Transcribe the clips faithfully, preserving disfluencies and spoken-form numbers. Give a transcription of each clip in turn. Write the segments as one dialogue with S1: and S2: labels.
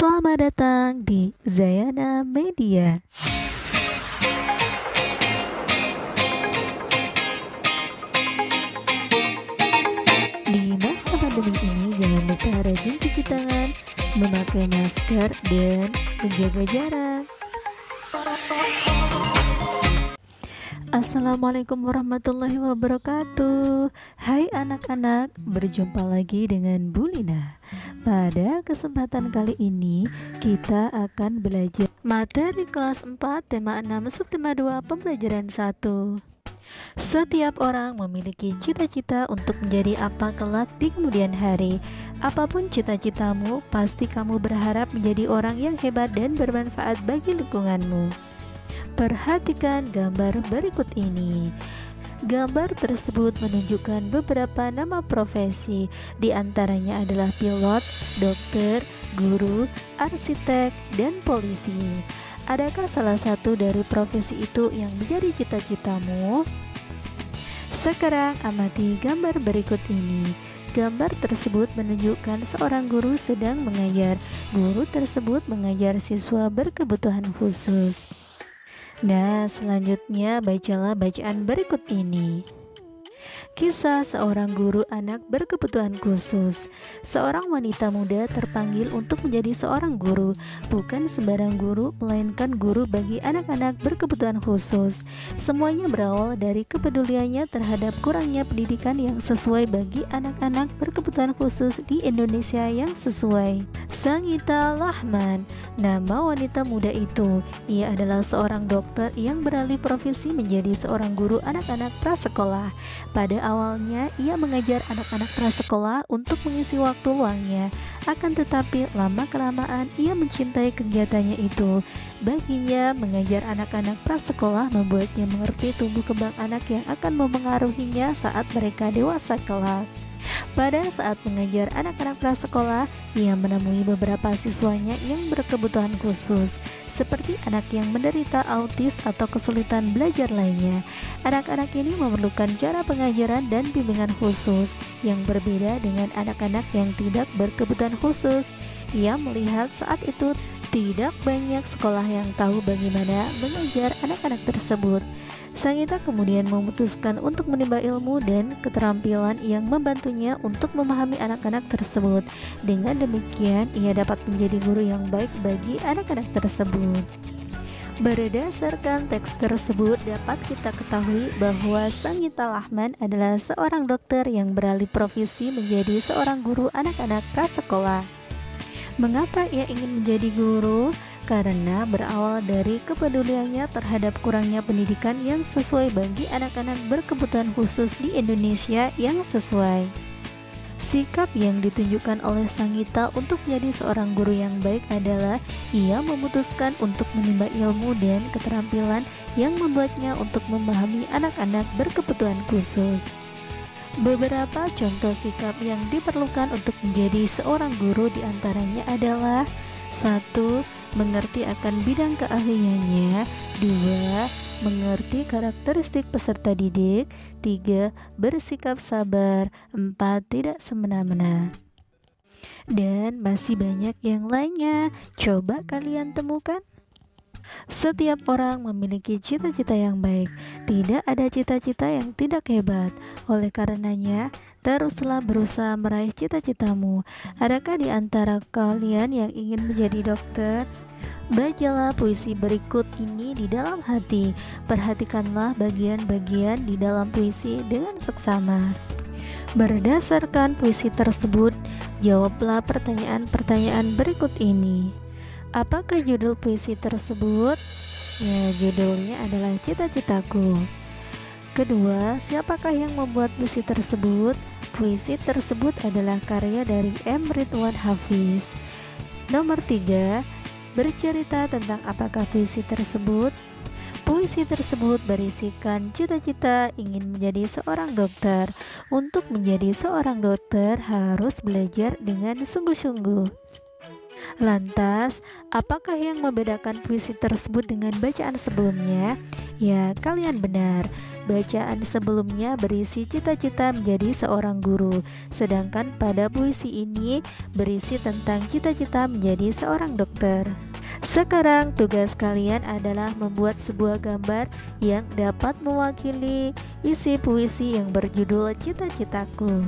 S1: Selamat datang di Zayana Media. Di masa pandemi ini jangan lupa rajin cuci tangan, memakai masker, dan menjaga jarak. Assalamualaikum warahmatullahi wabarakatuh. Hai anak-anak, berjumpa lagi dengan Bu Lina. Pada kesempatan kali ini kita akan belajar materi kelas empat, tema enam, subtema dua, pembelajaran satu. Setiap orang memiliki cita-cita untuk menjadi apa kelak di kemudian hari. Apapun cita-citamu, pasti kamu berharap menjadi orang yang hebat dan bermanfaat bagi lingkunganmu. Perhatikan gambar berikut ini. Gambar tersebut menunjukkan beberapa nama profesi, di antaranya adalah pilot, dokter, guru, arsitek, dan polisi. Adakah salah satu dari profesi itu yang menjadi cita-citamu? Sekarang amati gambar berikut ini. Gambar tersebut menunjukkan seorang guru sedang mengajar. Guru tersebut mengajar siswa berkebutuhan khusus. Nah, selanjutnya bacalah bacaan berikut ini. Kisah seorang guru anak berkebutuhan khusus. Seorang wanita muda terpanggil untuk menjadi seorang guru. Bukan sembarang guru, melainkan guru bagi anak-anak berkebutuhan khusus. Semuanya berawal dari kepeduliannya terhadap kurangnya pendidikan yang sesuai bagi anak-anak berkebutuhan khusus di Indonesia yang sesuai. Sangita Lahman, nama wanita muda itu. Ia adalah seorang dokter yang beralih profesi menjadi seorang guru anak-anak prasekolah. Pada awalnya ia mengajar anak-anak prasekolah untuk mengisi waktu luangnya. Akan tetapi lama-kelamaan ia mencintai kegiatannya itu. Baginya mengajar anak-anak prasekolah membuatnya mengerti tumbuh kembang anak yang akan memengaruhinya saat mereka dewasa kelak. Pada saat mengajar anak-anak prasekolah, ia menemui beberapa siswanya yang berkebutuhan khusus, seperti anak yang menderita autis atau kesulitan belajar lainnya. Anak-anak ini memerlukan cara pengajaran dan bimbingan khusus yang berbeda dengan anak-anak yang tidak berkebutuhan khusus. Ia melihat saat itu tidak banyak sekolah yang tahu bagaimana mengajar anak-anak tersebut. Sangita kemudian memutuskan untuk menimba ilmu dan keterampilan yang membantunya untuk memahami anak-anak tersebut. Dengan demikian, ia dapat menjadi guru yang baik bagi anak-anak tersebut. Berdasarkan teks tersebut, dapat kita ketahui bahwa Sangita Lahman adalah seorang dokter yang beralih profesi menjadi seorang guru anak-anak prasekolah. Mengapa ia ingin menjadi guru? Karena berawal dari kepeduliannya terhadap kurangnya pendidikan yang sesuai bagi anak-anak berkebutuhan khusus di Indonesia yang sesuai. Sikap yang ditunjukkan oleh Sangita untuk menjadi seorang guru yang baik adalah ia memutuskan untuk menimba ilmu dan keterampilan yang membuatnya untuk memahami anak-anak berkebutuhan khusus. Beberapa contoh sikap yang diperlukan untuk menjadi seorang guru diantaranya adalah satu. Mengerti akan bidang keahliannya. Dua. Mengerti karakteristik peserta didik. Tiga. Bersikap sabar. Empat. Tidak semena-mena. Dan masih banyak yang lainnya. Coba kalian temukan. Setiap orang memiliki cita-cita yang baik. Tidak ada cita-cita yang tidak hebat. Oleh karenanya, teruslah berusaha meraih cita-citamu. Adakah di antara kalian yang ingin menjadi dokter? Bacalah puisi berikut ini di dalam hati. Perhatikanlah bagian-bagian di dalam puisi dengan seksama. Berdasarkan puisi tersebut, jawablah pertanyaan-pertanyaan berikut ini. Apakah judul puisi tersebut? Ya, judulnya adalah Cita-Citaku. Kedua, siapakah yang membuat puisi tersebut? Puisi tersebut adalah karya dari M. Ridwan Hafiz. Nomor tiga, bercerita tentang apakah puisi tersebut? Puisi tersebut berisikan cita-cita ingin menjadi seorang dokter. Untuk menjadi seorang dokter harus belajar dengan sungguh-sungguh. Lantas, apakah yang membedakan puisi tersebut dengan bacaan sebelumnya? Ya, kalian benar. bacaan sebelumnya berisi cita-cita menjadi seorang guru, sedangkan pada puisi ini berisi tentang cita-cita menjadi seorang dokter. Sekarang tugas kalian adalah membuat sebuah gambar yang dapat mewakili isi puisi yang berjudul Cita-Citaku.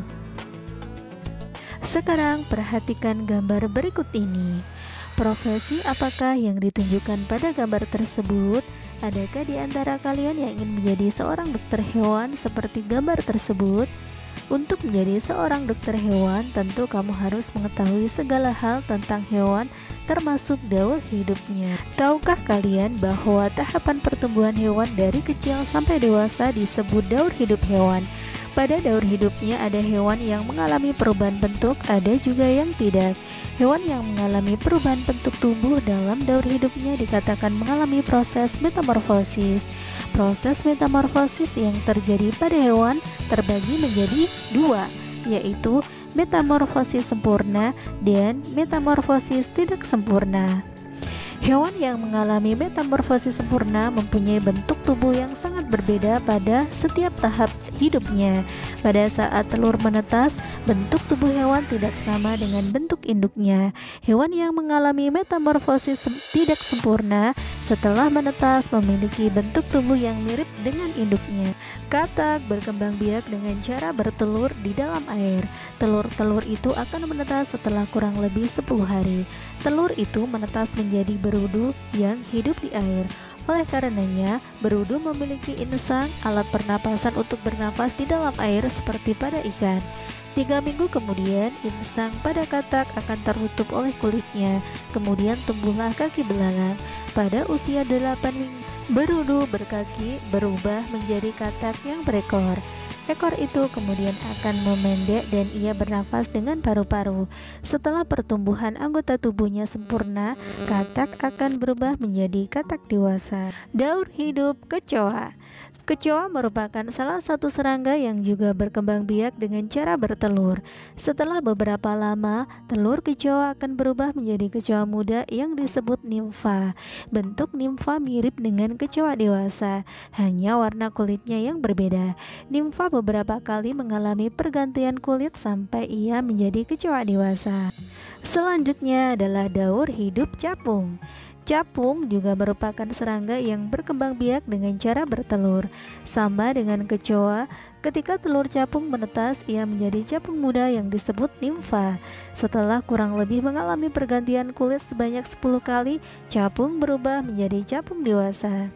S1: Sekarang perhatikan gambar berikut ini. Profesi apakah yang ditunjukkan pada gambar tersebut? Adakah di antara kalian yang ingin menjadi seorang dokter hewan seperti gambar tersebut? Untuk menjadi seorang dokter hewan, tentu kamu harus mengetahui segala hal tentang hewan, termasuk daur hidupnya. Tahukah kalian bahwa tahapan pertumbuhan hewan dari kecil sampai dewasa disebut daur hidup hewan? Pada daur hidupnya ada hewan yang mengalami perubahan bentuk, ada juga yang tidak. Hewan yang mengalami perubahan bentuk tubuh dalam daur hidupnya dikatakan mengalami proses metamorfosis. Proses metamorfosis yang terjadi pada hewan terbagi menjadi dua, yaitu metamorfosis sempurna dan metamorfosis tidak sempurna. Hewan yang mengalami metamorfosis sempurna mempunyai bentuk tubuh yang sangat berbeda pada setiap tahap hidupnya. Pada saat telur menetas, bentuk tubuh hewan tidak sama dengan bentuk induknya. Hewan yang mengalami metamorfosis sem- tidak sempurna setelah menetas memiliki bentuk tubuh yang mirip dengan induknya. Katak berkembang biak dengan cara bertelur di dalam air. Telur-telur itu akan menetas setelah kurang lebih sepuluh hari. Telur itu menetas menjadi berudu yang hidup di air. Oleh karenanya, berudu memiliki insang, alat pernapasan untuk bernafas di dalam air seperti pada ikan. Tiga minggu kemudian, insang pada katak akan tertutup oleh kulitnya. Kemudian tumbuhlah kaki belalang. Pada usia delapan minggu, berudu berkaki berubah menjadi katak yang berekor. Ekor itu kemudian akan memendek dan ia bernafas dengan paru-paru. Setelah pertumbuhan anggota tubuhnya sempurna, katak akan berubah menjadi katak dewasa. Daur hidup kecoa. Kecoa merupakan salah satu serangga yang juga berkembang biak dengan cara bertelur. Setelah beberapa lama, telur kecoa akan berubah menjadi kecoa muda yang disebut nimfa. Bentuk nimfa mirip dengan kecoa dewasa, hanya warna kulitnya yang berbeda. Nimfa beberapa kali mengalami pergantian kulit sampai ia menjadi kecoa dewasa. Selanjutnya adalah daur hidup capung. Capung juga merupakan serangga yang berkembang biak dengan cara bertelur. Sama dengan kecoa, ketika telur capung menetas, ia menjadi capung muda yang disebut nimfa. Setelah kurang lebih mengalami pergantian kulit sebanyak sepuluh kali, capung berubah menjadi capung dewasa.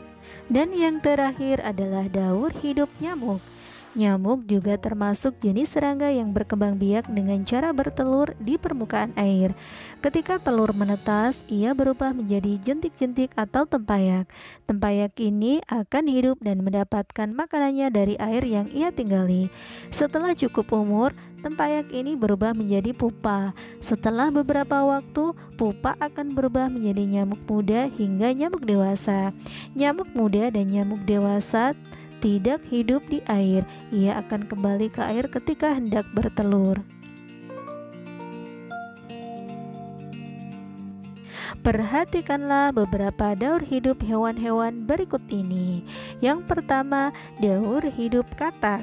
S1: Dan yang terakhir adalah daur hidup nyamuk. Nyamuk juga termasuk jenis serangga yang berkembang biak dengan cara bertelur di permukaan air. Ketika telur menetas, ia berubah menjadi jentik-jentik atau tempayak. Tempayak ini akan hidup dan mendapatkan makanannya dari air yang ia tinggali. Setelah cukup umur, tempayak ini berubah menjadi pupa. Setelah beberapa waktu, pupa akan berubah menjadi nyamuk muda hingga nyamuk dewasa. Nyamuk muda dan nyamuk dewasa tidak hidup di air, ia akan kembali ke air ketika hendak bertelur. Perhatikanlah beberapa daur hidup hewan-hewan berikut ini. Yang pertama, daur hidup katak.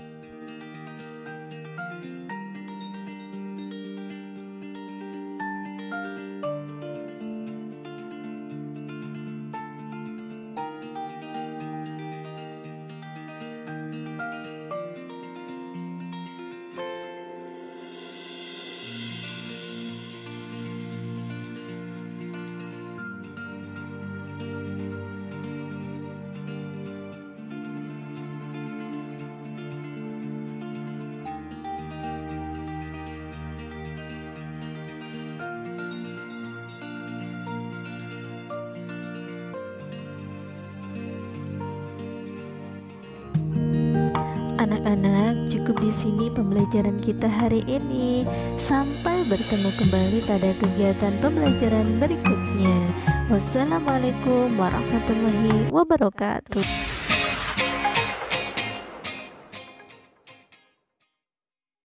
S1: Anak-anak, cukup di sini pembelajaran kita hari ini. Sampai bertemu kembali pada kegiatan pembelajaran berikutnya. Wassalamualaikum warahmatullahi wabarakatuh.